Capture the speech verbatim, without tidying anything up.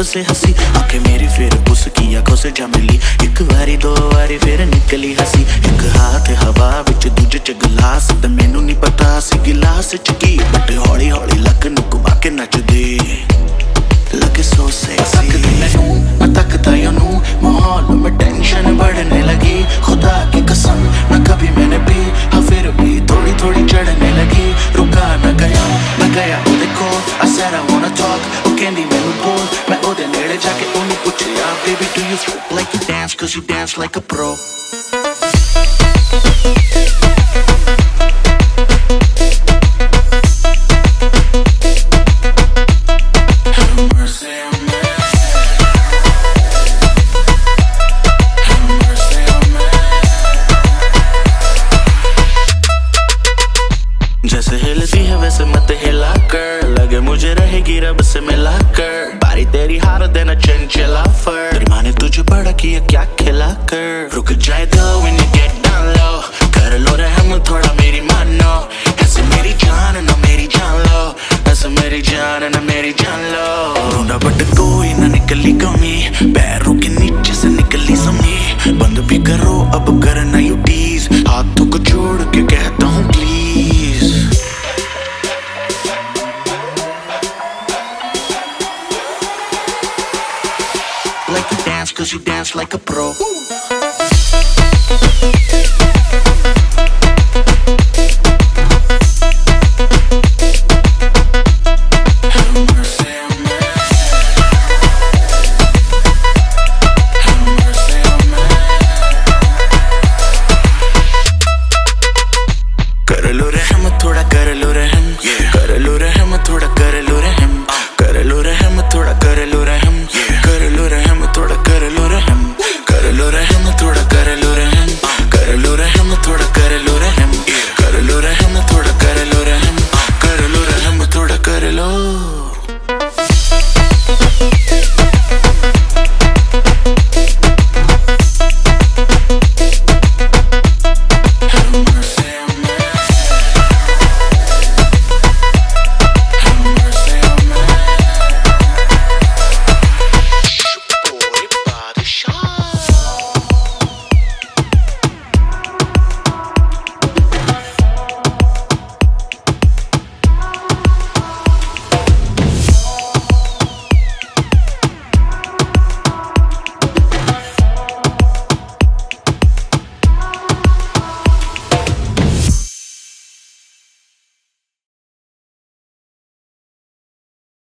से हंसी, आंखें मेरी फिर उसकी आंखों से जा मिली। एक बारी दो बारी फिर निकली हंसी, एक हाथ हवा विच दूजे च गिलास, ते मैनू नहीं पता सी गिलास च की, बट हौली हौली लक नू घुमा के नचदे लगे सो सेक्सी। मैं तकता यूं माहौल में टेंशन बढ़ने लगी, खुदा की कसम न कभी मैंने पी, हाँ फिर भी थोड़ी थोड़ी चढ़ने लगी। रुका न गया मैं गया ओदे कोल, I said I wanna talk, वो कहंदी मैनू बोल। मैं ओदे नेड़े जाके ओनू पुछया, baby do you feel like you dance, cause you dance like a pro। जैसे हिलती है वैसे मत हिला कर, लगे मुझे रहेगी रब से मिला कर। बारी तेरी हार देना चंचला फर, तेरी माँ ने तुझे बड़ा किया क्या खिला कर। रुक जाए though when you get down